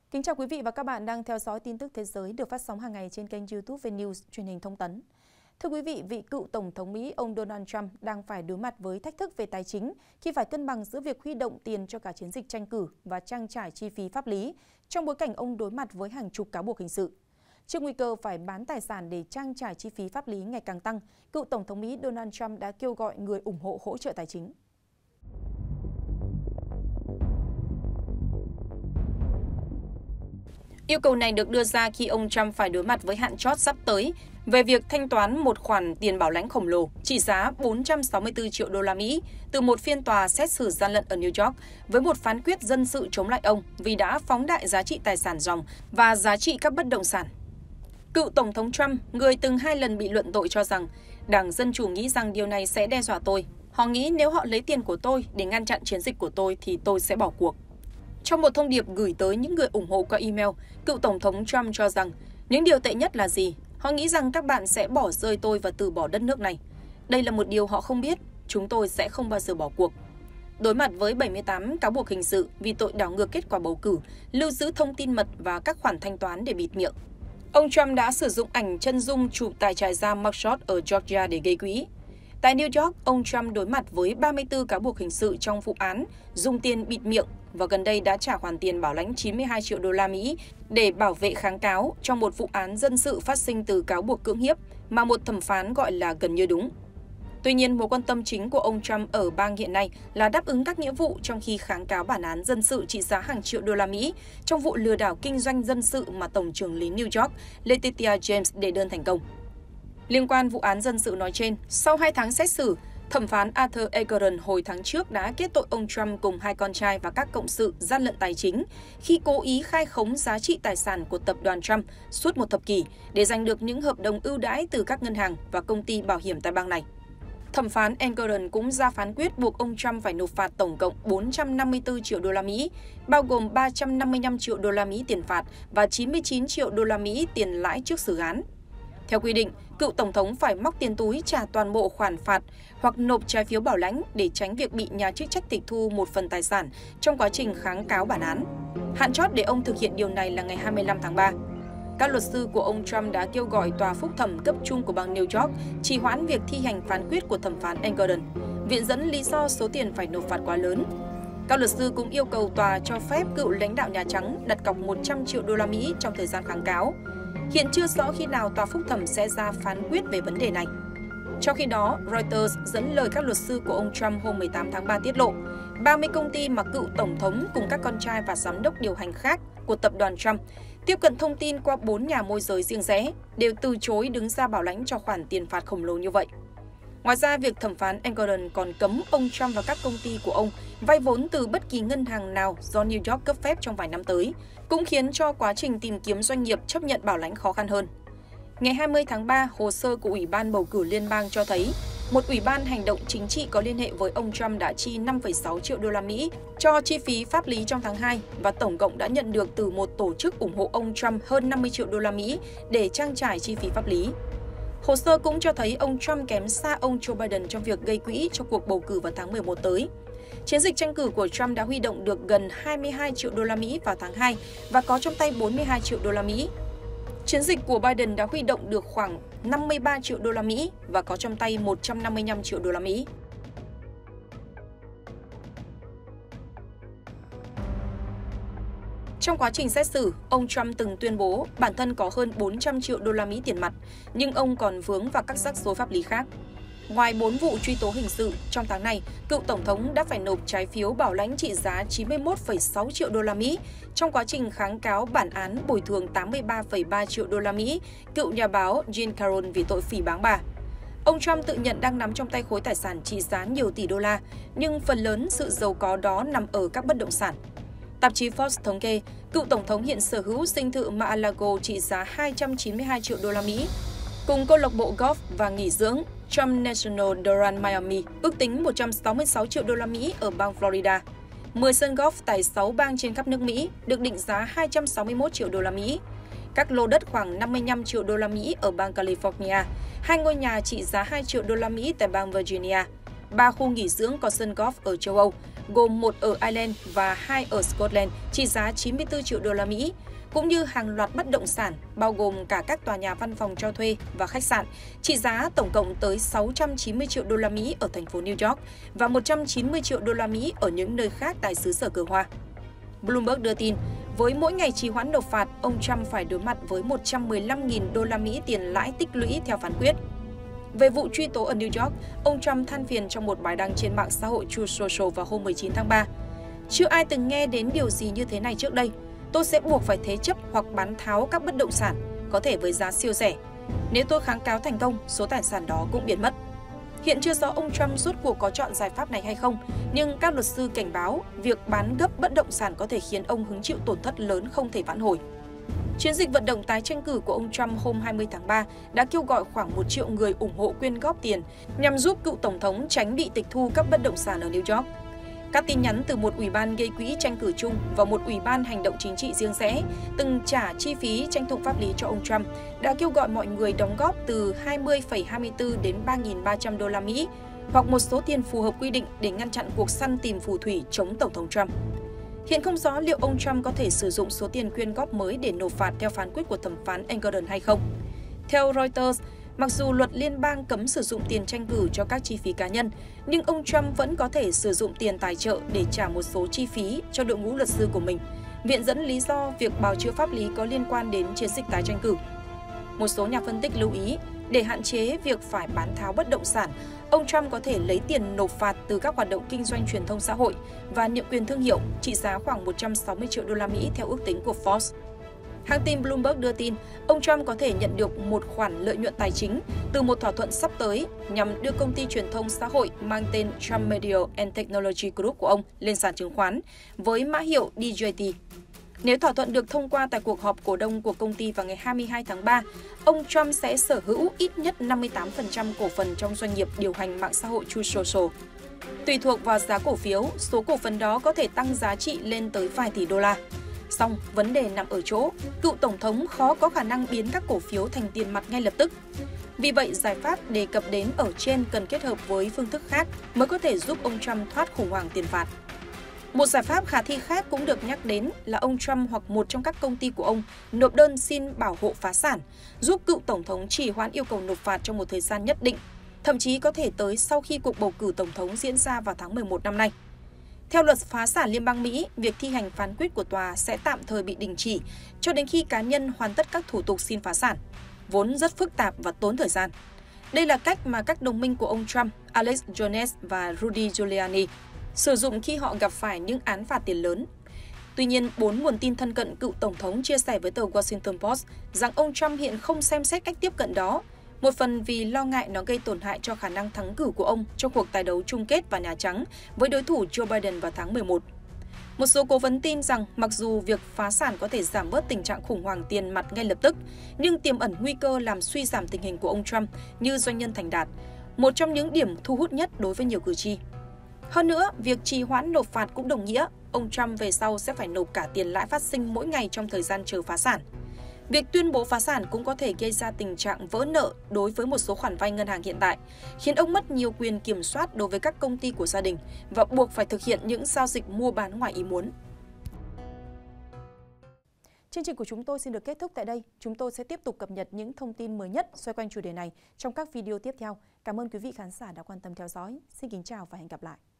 Kính chào quý vị và các bạn đang theo dõi tin tức thế giới được phát sóng hàng ngày trên kênh YouTube VNews truyền hình thông tấn. Thưa quý vị, vị cựu Tổng thống Mỹ ông Donald Trump đang phải đối mặt với thách thức về tài chính khi phải cân bằng giữa việc huy động tiền cho cả chiến dịch tranh cử và trang trải chi phí pháp lý trong bối cảnh ông đối mặt với hàng chục cáo buộc hình sự. Trước nguy cơ phải bán tài sản để trang trải chi phí pháp lý ngày càng tăng, cựu Tổng thống Mỹ Donald Trump đã kêu gọi người ủng hộ hỗ trợ tài chính. Yêu cầu này được đưa ra khi ông Trump phải đối mặt với hạn chót sắp tới về việc thanh toán một khoản tiền bảo lãnh khổng lồ trị giá 464 triệu đô la Mỹ từ một phiên tòa xét xử gian lận ở New York với một phán quyết dân sự chống lại ông vì đã phóng đại giá trị tài sản ròng và giá trị các bất động sản. Cựu Tổng thống Trump, người từng 2 lần bị luận tội, cho rằng Đảng Dân Chủ nghĩ rằng điều này sẽ đe dọa tôi. Họ nghĩ nếu họ lấy tiền của tôi để ngăn chặn chiến dịch của tôi thì tôi sẽ bỏ cuộc. Trong một thông điệp gửi tới những người ủng hộ qua email, cựu Tổng thống Trump cho rằng những điều tệ nhất là gì? Họ nghĩ rằng các bạn sẽ bỏ rơi tôi và từ bỏ đất nước này. Đây là một điều họ không biết, chúng tôi sẽ không bao giờ bỏ cuộc. Đối mặt với 78 cáo buộc hình sự vì tội đảo ngược kết quả bầu cử, lưu giữ thông tin mật và các khoản thanh toán để bịt miệng, ông Trump đã sử dụng ảnh chân dung chụp tại trại giam Mugshot ở Georgia để gây quỹ. Tại New York, ông Trump đối mặt với 34 cáo buộc hình sự trong vụ án dùng tiền bịt miệng và gần đây đã trả khoản tiền bảo lãnh 92 triệu đô la Mỹ để bảo vệ kháng cáo trong một vụ án dân sự phát sinh từ cáo buộc cưỡng hiếp mà một thẩm phán gọi là gần như đúng. Tuy nhiên, mối quan tâm chính của ông Trump ở bang hiện nay là đáp ứng các nghĩa vụ trong khi kháng cáo bản án dân sự trị giá hàng triệu đô la Mỹ trong vụ lừa đảo kinh doanh dân sự mà Tổng trưởng lý New York Letitia James đệ đơn thành công. Liên quan vụ án dân sự nói trên, sau 2 tháng xét xử, thẩm phán Arthur Engoron hồi tháng trước đã kết tội ông Trump cùng 2 con trai và các cộng sự gian lận tài chính khi cố ý khai khống giá trị tài sản của tập đoàn Trump suốt một thập kỷ để giành được những hợp đồng ưu đãi từ các ngân hàng và công ty bảo hiểm tại bang này. Thẩm phán Engoron cũng ra phán quyết buộc ông Trump phải nộp phạt tổng cộng 454 triệu đô la Mỹ, bao gồm 355 triệu đô la Mỹ tiền phạt và 99 triệu đô la Mỹ tiền lãi trước xử án. Theo quy định, cựu tổng thống phải móc tiền túi trả toàn bộ khoản phạt hoặc nộp trái phiếu bảo lãnh để tránh việc bị nhà chức trách tịch thu một phần tài sản trong quá trình kháng cáo bản án. Hạn chót để ông thực hiện điều này là ngày 25 tháng 3. Các luật sư của ông Trump đã kêu gọi tòa phúc thẩm cấp trung của bang New York trì hoãn việc thi hành phán quyết của thẩm phán Engoron, viện dẫn lý do số tiền phải nộp phạt quá lớn. Các luật sư cũng yêu cầu tòa cho phép cựu lãnh đạo Nhà Trắng đặt cọc 100 triệu đô la Mỹ trong thời gian kháng cáo. Hiện chưa rõ khi nào tòa phúc thẩm sẽ ra phán quyết về vấn đề này. Trong khi đó, Reuters dẫn lời các luật sư của ông Trump hôm 18 tháng 3 tiết lộ, 30 công ty mà cựu tổng thống cùng các con trai và giám đốc điều hành khác của tập đoàn Trump tiếp cận thông tin qua 4 nhà môi giới riêng rẽ đều từ chối đứng ra bảo lãnh cho khoản tiền phạt khổng lồ như vậy. Ngoài ra, việc thẩm phán Engoron còn cấm ông Trump và các công ty của ông vay vốn từ bất kỳ ngân hàng nào do New York cấp phép trong vài năm tới, cũng khiến cho quá trình tìm kiếm doanh nghiệp chấp nhận bảo lãnh khó khăn hơn. Ngày 20 tháng 3, hồ sơ của Ủy ban Bầu cử Liên bang cho thấy một ủy ban hành động chính trị có liên hệ với ông Trump đã chi 5,6 triệu đô la Mỹ cho chi phí pháp lý trong tháng 2 và tổng cộng đã nhận được từ một tổ chức ủng hộ ông Trump hơn 50 triệu đô la Mỹ để trang trải chi phí pháp lý. Hồ sơ cũng cho thấy ông Trump kém xa ông Joe Biden trong việc gây quỹ cho cuộc bầu cử vào tháng 11 tới. Chiến dịch tranh cử của Trump đã huy động được gần 22 triệu đô la Mỹ vào tháng 2 và có trong tay 42 triệu đô la Mỹ. Chiến dịch của Biden đã huy động được khoảng 53 triệu đô la Mỹ và có trong tay 155 triệu đô la Mỹ. Trong quá trình xét xử, ông Trump từng tuyên bố bản thân có hơn 400 triệu đô la Mỹ tiền mặt, nhưng ông còn vướng vào các rắc rối pháp lý khác. Ngoài 4 vụ truy tố hình sự, trong tháng này, cựu tổng thống đã phải nộp trái phiếu bảo lãnh trị giá 91,6 triệu đô la Mỹ trong quá trình kháng cáo bản án bồi thường 83,3 triệu đô la Mỹ cựu nhà báo Jean Caron vì tội phỉ báng bà. Ông Trump tự nhận đang nắm trong tay khối tài sản trị giá nhiều tỷ đô la, nhưng phần lớn sự giàu có đó nằm ở các bất động sản. Tạp chí Forbes thống kê, cựu tổng thống hiện sở hữu dinh thự Mar-a-Lago trị giá 292 triệu đô la Mỹ, cùng câu lạc bộ golf và nghỉ dưỡng Trump National Doral Miami ước tính 166 triệu đô la Mỹ ở bang Florida. 10 sân golf tại 6 bang trên khắp nước Mỹ được định giá 261 triệu đô la Mỹ. Các lô đất khoảng 55 triệu đô la Mỹ ở bang California, 2 ngôi nhà trị giá 2 triệu đô la Mỹ tại bang Virginia, 3 khu nghỉ dưỡng có sân golf ở châu Âu gồm một ở Ireland và hai ở Scotland, trị giá 94 triệu đô la Mỹ, cũng như hàng loạt bất động sản, bao gồm cả các tòa nhà văn phòng cho thuê và khách sạn, trị giá tổng cộng tới 690 triệu đô la Mỹ ở thành phố New York và 190 triệu đô la Mỹ ở những nơi khác tại xứ sở cờ hoa. Bloomberg đưa tin, với mỗi ngày trì hoãn nộp phạt, ông Trump phải đối mặt với 115.000 đô la Mỹ tiền lãi tích lũy theo phán quyết. Về vụ truy tố ở New York, ông Trump than phiền trong một bài đăng trên mạng xã hội Truth Social vào hôm 19 tháng 3. Chưa ai từng nghe đến điều gì như thế này trước đây. Tôi sẽ buộc phải thế chấp hoặc bán tháo các bất động sản, có thể với giá siêu rẻ. Nếu tôi kháng cáo thành công, số tài sản đó cũng biến mất. Hiện chưa rõ ông Trump rốt cuộc có chọn giải pháp này hay không, nhưng các luật sư cảnh báo việc bán gấp bất động sản có thể khiến ông hứng chịu tổn thất lớn không thể vãn hồi. Chiến dịch vận động tái tranh cử của ông Trump hôm 20 tháng 3 đã kêu gọi khoảng 1 triệu người ủng hộ quyên góp tiền nhằm giúp cựu tổng thống tránh bị tịch thu các bất động sản ở New York. Các tin nhắn từ một ủy ban gây quỹ tranh cử chung và một ủy ban hành động chính trị riêng rẽ từng trả chi phí tranh tụng pháp lý cho ông Trump đã kêu gọi mọi người đóng góp từ 20,24 đến 3.300 đô la Mỹ hoặc một số tiền phù hợp quy định để ngăn chặn cuộc săn tìm phù thủy chống tổng thống Trump. Hiện không rõ liệu ông Trump có thể sử dụng số tiền quyên góp mới để nộp phạt theo phán quyết của thẩm phán Engelton hay không. Theo Reuters, mặc dù luật liên bang cấm sử dụng tiền tranh cử cho các chi phí cá nhân, nhưng ông Trump vẫn có thể sử dụng tiền tài trợ để trả một số chi phí cho đội ngũ luật sư của mình, viện dẫn lý do việc bào chữa pháp lý có liên quan đến chiến dịch tái tranh cử. Một số nhà phân tích lưu ý, để hạn chế việc phải bán tháo bất động sản, ông Trump có thể lấy tiền nộp phạt từ các hoạt động kinh doanh truyền thông xã hội và nhượng quyền thương hiệu trị giá khoảng 160 triệu đô la Mỹ theo ước tính của Forbes. Hãng tin Bloomberg đưa tin, ông Trump có thể nhận được một khoản lợi nhuận tài chính từ một thỏa thuận sắp tới nhằm đưa công ty truyền thông xã hội mang tên Trump Media and Technology Group của ông lên sàn chứng khoán với mã hiệu DJT. Nếu thỏa thuận được thông qua tại cuộc họp cổ đông của công ty vào ngày 22 tháng 3, ông Trump sẽ sở hữu ít nhất 58% cổ phần trong doanh nghiệp điều hành mạng xã hội Truth Social. Tùy thuộc vào giá cổ phiếu, số cổ phần đó có thể tăng giá trị lên tới vài tỷ đô la. Song, vấn đề nằm ở chỗ, cựu tổng thống khó có khả năng biến các cổ phiếu thành tiền mặt ngay lập tức. Vì vậy, giải pháp đề cập đến ở trên cần kết hợp với phương thức khác mới có thể giúp ông Trump thoát khủng hoảng tiền phạt. Một giải pháp khả thi khác cũng được nhắc đến là ông Trump hoặc một trong các công ty của ông nộp đơn xin bảo hộ phá sản, giúp cựu tổng thống trì hoãn yêu cầu nộp phạt trong một thời gian nhất định, thậm chí có thể tới sau khi cuộc bầu cử tổng thống diễn ra vào tháng 11 năm nay. Theo luật phá sản liên bang Mỹ, việc thi hành phán quyết của tòa sẽ tạm thời bị đình chỉ cho đến khi cá nhân hoàn tất các thủ tục xin phá sản, vốn rất phức tạp và tốn thời gian. Đây là cách mà các đồng minh của ông Trump, Alex Jones và Rudy Giuliani, sử dụng khi họ gặp phải những án phạt tiền lớn. Tuy nhiên, 4 nguồn tin thân cận cựu tổng thống chia sẻ với tờ Washington Post rằng ông Trump hiện không xem xét cách tiếp cận đó, một phần vì lo ngại nó gây tổn hại cho khả năng thắng cử của ông trong cuộc tài đấu chung kết vào Nhà Trắng với đối thủ Joe Biden vào tháng 11. Một số cố vấn tin rằng mặc dù việc phá sản có thể giảm bớt tình trạng khủng hoảng tiền mặt ngay lập tức, nhưng tiềm ẩn nguy cơ làm suy giảm tình hình của ông Trump như doanh nhân thành đạt, một trong những điểm thu hút nhất đối với nhiều cử tri. Hơn nữa, việc trì hoãn nộp phạt cũng đồng nghĩa ông Trump về sau sẽ phải nộp cả tiền lãi phát sinh mỗi ngày trong thời gian chờ phá sản. Việc tuyên bố phá sản cũng có thể gây ra tình trạng vỡ nợ đối với một số khoản vay ngân hàng hiện tại, khiến ông mất nhiều quyền kiểm soát đối với các công ty của gia đình và buộc phải thực hiện những giao dịch mua bán ngoài ý muốn. Chương trình của chúng tôi xin được kết thúc tại đây. Chúng tôi sẽ tiếp tục cập nhật những thông tin mới nhất xoay quanh chủ đề này trong các video tiếp theo. Cảm ơn quý vị khán giả đã quan tâm theo dõi. Xin kính chào và hẹn gặp lại.